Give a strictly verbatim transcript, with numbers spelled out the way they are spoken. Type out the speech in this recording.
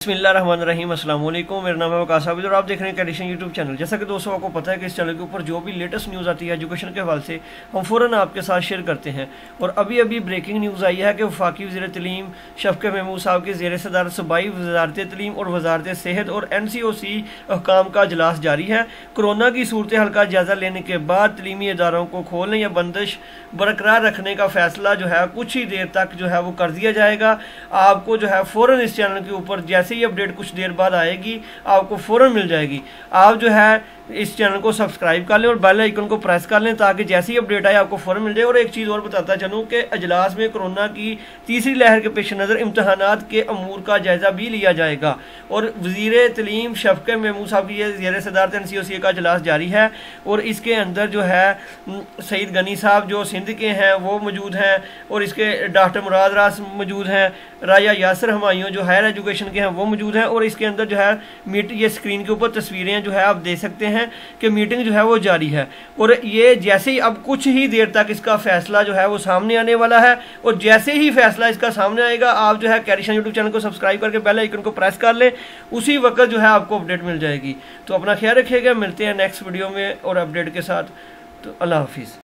बिस्मिल्लाहिर्रहमानिर्रहीम, अस्सलाम वालेकुम। मेरा नाम है वकास आबिद और आप देख रहे हैं कैडिशन यूट्यूब चैनल। जैसा कि दोस्तों आपको पता है कि इस चैनल के ऊपर जो भी लेटेस्ट न्यूज़ आती है एजुकेशन के हवाले से हम फ़ौरन आपके साथ शेयर करते हैं। और अभी अभी ब्रेकिंग न्यूज़ आई है कि वफाकी वज़ीर तलीम शफ़क़त महमूद साहब के ज़ेर सदारत सूबाई वज़ारत तलीम और वज़ारत सेहत और एन सी ओ सी अहकाम का इजलास जारी है। कोरोना की सूरत हाल का जायज़ा लेने के बाद तलीमी इदारों को खोलने या बंदिश बरकरार रखने का फैसला जो है कुछ ही देर तक जो है वो कर दिया जाएगा। आपको जो है फ़ौरन इस चैनल के ऊपर जैसे ही अपडेट कुछ देर बाद आएगी आपको फ़ौरन मिल जाएगी। आप जो है इस चैनल को सब्सक्राइब कर लें और बेल आइकन को प्रेस कर लें ताकि जैसे ही अपडेट आए आपको फ़ौरन मिल जाए। और एक चीज़ और बताता चलूँ कि अजलास में कोरोना की तीसरी लहर के पेश नज़र इम्तहानात के अमूर का जायज़ा भी लिया जाएगा। और वज़ीर तलीम शफ़क़त महमूद साहब की ज़ेर सदारत एन सी ओ सी का इजलास जारी है और इसके अंदर जो है सईद गनी साहब जो सिंध के हैं वो मौजूद हैं और इसके डॉक्टर मुराद रास मौजूद हैं, राया यासर हमायूं जो हायर एजुकेशन के हैं वो मौजूद हैं। और इसके अंदर जो है मीट ये स्क्रीन के ऊपर तस्वीरें जो है आप देख सकते हैं कि मीटिंग जो है वो जारी है। और ये जैसे ही अब कुछ ही देर तक इसका फैसला जो है वो सामने आने वाला है और जैसे ही फैसला इसका सामने आएगा आप जो है कैडिशन यूट्यूब चैनल को सब्सक्राइब करके बेल आइकन को प्रेस कर लें, उसी वक्त जो है आपको अपडेट मिल जाएगी। तो अपना ख्याल रखिएगा, मिलते हैं नेक्स्ट वीडियो में और अपडेट के साथ। तो अल्लाह हाफिज़।